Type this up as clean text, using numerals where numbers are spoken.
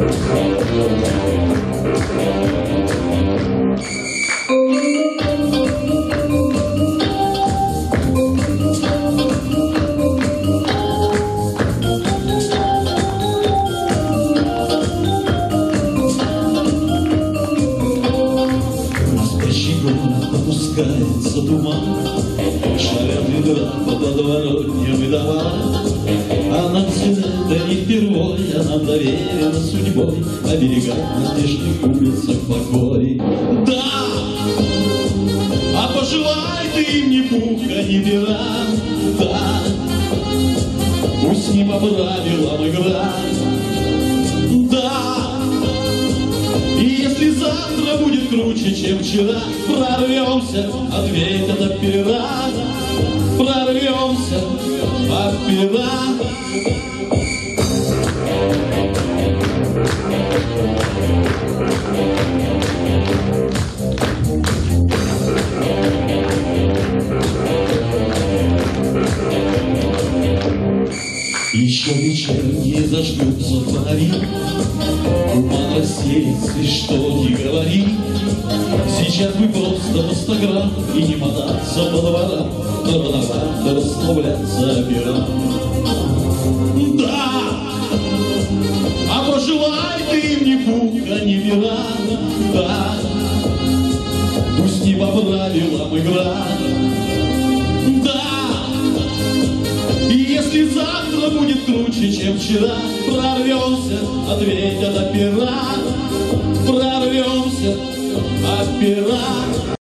Опускается туман, шарят ведра по подворотням и домам. А нам все это не впервой, а нам доверено судьбой оберегать на здешних улицах покой. Да, а пожелай ты им ни пуха, ни пера. Да, пусть не по правилам играть. Да, и если завтра будет круче, чем вчера, прорвемся от века до пера, прорвемся от пера. Еще вечерние зажгутся фонари, туман рассеется, и что не говори. Сейчас бы просто по 100 грамм и не мотаться по дворам, но рановато расслабляться опера. Да, а пожелай ты им ни пуха, ни пера. Да, пусть не по правилам игра. Если завтра будет круче, чем вчера, прорвемся от века до пера, прорвемся от пера.